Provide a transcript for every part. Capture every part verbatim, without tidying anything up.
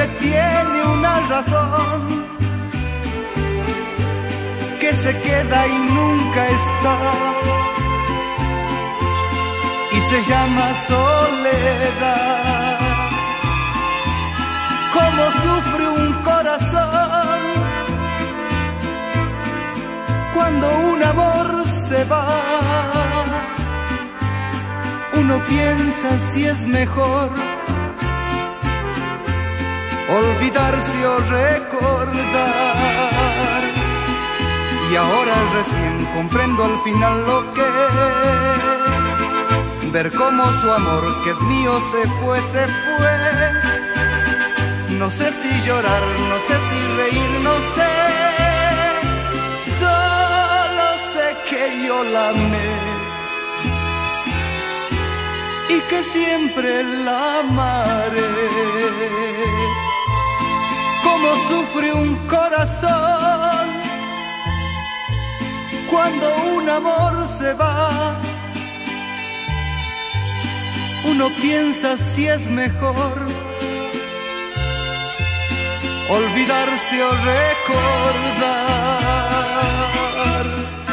que tiene una razón, que se queda y nunca está, y se llama soledad. Cómo sufre un corazón cuando un amor se va. Uno piensa si es mejor olvidarse o recordar. Y ahora recién comprendo al final lo que es ver cómo su amor, que es mío, se fue, se fue. No sé si llorar, no sé si reír, no sé. Solo sé que yo la amé y que siempre la amaré. Cómo sufre un corazón cuando un amor se va. Uno piensa si es mejor olvidarse o recordar.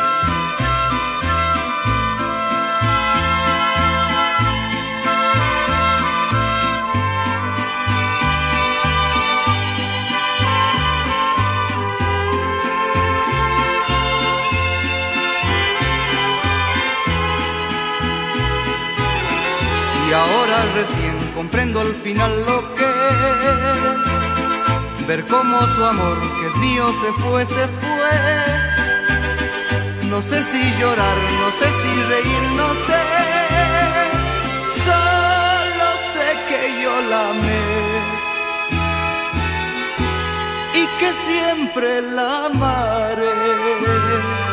Y ahora recién comprendo al final lo que es ver cómo su amor, que es mío, se fue, se fue. No sé si llorar, no sé si reír, no sé. Solo sé que yo la amé y que siempre la amaré.